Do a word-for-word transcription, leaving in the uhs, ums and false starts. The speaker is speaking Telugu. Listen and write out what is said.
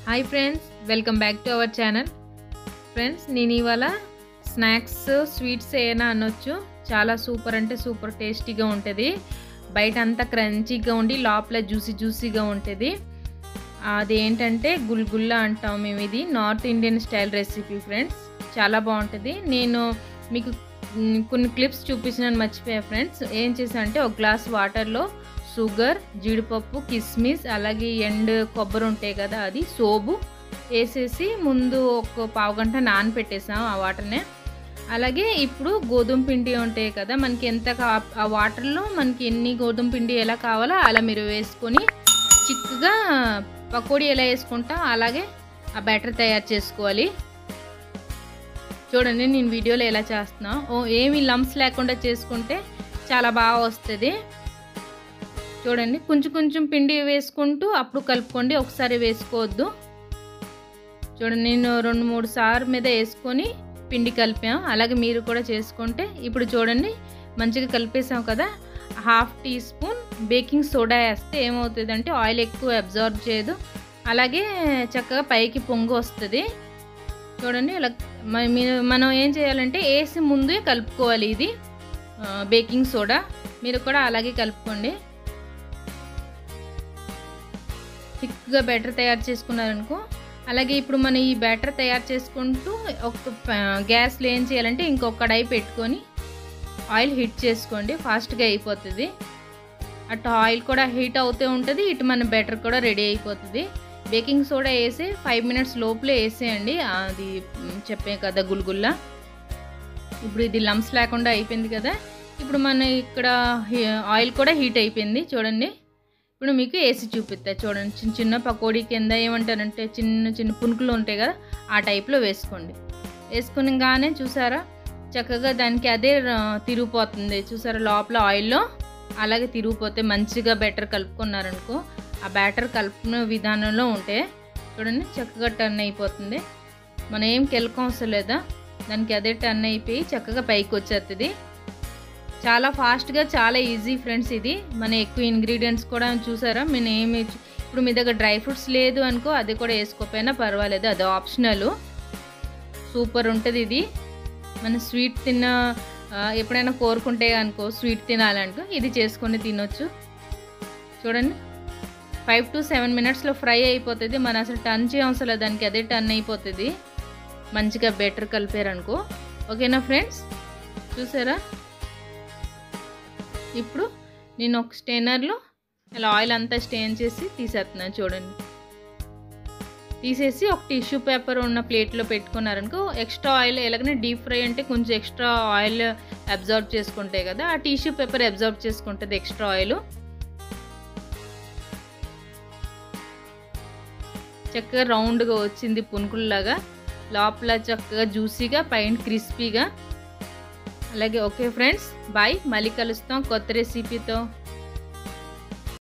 Hi friends, welcome back to our channel. Friends, నేను ఇవాళ స్నాక్స్ స్వీట్స్ ఏనా అనొచ్చు. చాలా సూపర్ అంటే సూపర్ టేస్టీగా ఉంటుంది. బయట అంతా క్రంచీగా ఉండి లోపల జ్యూసీ జ్యూసీగా ఉంటుంది. అదేంటంటే గుల్గుల్లా అంటాం మేము. ఇది north Indian style recipe friends. చాలా బాగుంటుంది. నేను మీకు కొన్ని క్లిప్స్ చూపించినాను, మర్చిపోయా ఫ్రెండ్స్. ఏం చేసా అంటే ఒక గ్లాస్ వాటర్లో షుగర్, జీడిపప్పు, కిస్మిస్, అలాగే ఎండు కొబ్బరి ఉంటాయి కదా, అది సోబు వేసేసి ముందు ఒక పావు గంట నానపెట్టేసాం ఆ వాటర్నే. అలాగే ఇప్పుడు గోధుమ పిండి ఉంటాయి కదా, మనకి ఎంత ఆ వాటర్లో మనకి ఎన్ని గోధుమ పిండి ఎలా కావాలో అలా మీరు వేసుకొని చిక్కగా పకోడీ ఎలా వేసుకుంటాం అలాగే ఆ బ్యాటర్ తయారు చేసుకోవాలి. చూడండి, నేను వీడియోలో ఎలా చేస్తున్నా. ఓ ఏమి లంప్స్ లేకుండా చేసుకుంటే చాలా బాగా వస్తుంది. చూడండి, కొంచెం కొంచెం పిండి వేసుకుంటూ అప్పుడు కలుపుకోండి, ఒకసారి వేసుకోవద్దు. చూడండి, నేను రెండు మూడు సార్లు మీద వేసుకొని పిండి కలిపాం. అలాగే మీరు కూడా చేసుకుంటే. ఇప్పుడు చూడండి, మంచిగా కలిపేసాం కదా. Half teaspoon baking soda వేస్తే ఏమవుతుంది అంటే ఆయిల్ ఎక్కువ అబ్జర్వ్ చేయదు, అలాగే చక్కగా పైకి పొంగు వస్తుంది. చూడండి, ఇలా మనం ఏం చేయాలంటే వేసి ముందే కలుపుకోవాలి. ఇది బేకింగ్ సోడా, మీరు కూడా అలాగే కలుపుకోండి. థిక్గా బ్యాటర్ తయారు చేసుకున్నారనుకో. అలాగే ఇప్పుడు మనం ఈ బ్యాటర్ తయారు చేసుకుంటూ ఒక గ్యాస్లో ఏం చేయాలంటే ఇంకొక కడాయి పెట్టుకొని ఆయిల్ హీట్ చేసుకోండి, ఫాస్ట్గా అయిపోతుంది. అటు ఆయిల్ కూడా హీట్ అవుతూ ఉంటుంది, ఇటు మన బ్యాటర్ కూడా రెడీ అయిపోతుంది. బేకింగ్ సోడా వేసి ఫైవ్ మినిట్స్ లోపలే వేసేయండి. అది చెప్పే కదా గుల్గుల్లా. ఇప్పుడు ఇది లంప్స్ లేకుండా అయిపోయింది కదా. ఇప్పుడు మన ఇక్కడ ఆయిల్ కూడా హీట్ అయిపోయింది. చూడండి, ఇప్పుడు మీకు వేసి చూపిస్తా. చూడండి, చిన్న చిన్న పకోడీ కింద ఏమంటారంటే చిన్న చిన్న పునుకులు ఉంటాయి కదా, ఆ టైప్లో వేసుకోండి. వేసుకునిగానే చూసారా చక్కగా దానికి అదే తిరిగిపోతుంది. చూసారా లోపల ఆయిల్లో అలాగే తిరిగిపోతే మంచిగా బ్యాటర్ కలుపుకున్నారనుకో. ఆ బ్యాటర్ కలుపుకునే విధానంలో ఉంటే చూడండి చక్కగా టర్న్ అయిపోతుంది. మనం ఏం కెలకం అవసరం లేదా, దానికి అదే టర్న్ అయిపోయి చక్కగా పైకి వచ్చేస్తుంది. చాలా ఫాస్ట్గా, చాలా ఈజీ ఫ్రెండ్స్. ఇది మన ఎక్కువ ఇంగ్రీడియంట్స్ కూడా చూసారా. నేను ఏమి ఇప్పుడు మీ దగ్గర డ్రై ఫ్రూట్స్ లేదు అనుకో, అది కూడా వేసుకోకపోయినా పర్వాలేదు, అది ఆప్షనల్. సూపర్ ఉంటుంది ఇది. మన స్వీట్ తిన్న ఎప్పుడైనా కోరుకుంటే అనుకో స్వీట్ తినాలనుకో ఇది చేసుకొని తినొచ్చు. చూడండి, ఫైవ్ టు సెవెన్ మినిట్స్లో ఫ్రై అయిపోతుంది. మనం అసలు టర్న్ చేయవసరం లేదు, దానికి అదే టర్న్ అయిపోతుంది. మంచిగా బెటర్ కలిపారనుకో. ఓకేనా ఫ్రెండ్స్, చూసారా. ఇప్పుడు నేను ఒక స్టెయినర్లో ఇలా ఆయిల్ అంతా స్టెయిన్ చేసి తీసేస్తున్నాను. చూడండి, తీసేసి ఒక టిష్యూ పేపర్ ఉన్న ప్లేట్లో పెట్టుకున్నారనుకో. ఎక్స్ట్రా ఆయిల్ ఎలాగనే డీప్ ఫ్రై అంటే కొంచెం ఎక్స్ట్రా ఆయిల్ అబ్జర్వ్ చేసుకుంటాయి కదా, ఆ టిష్యూ పేపర్ అబ్జర్వ్ చేసుకుంటుంది ఎక్స్ట్రా ఆయిల్. చక్కగా రౌండ్గా వచ్చింది పునుకుల్లాగా, లోపల చక్కగా జ్యూసీగా, పైన క్రిస్పీగా. అలాగే ఓకే ఫ్రెండ్స్, బాయ్. మళ్ళీ కలుస్తాం కొత్త రెసిపీతో.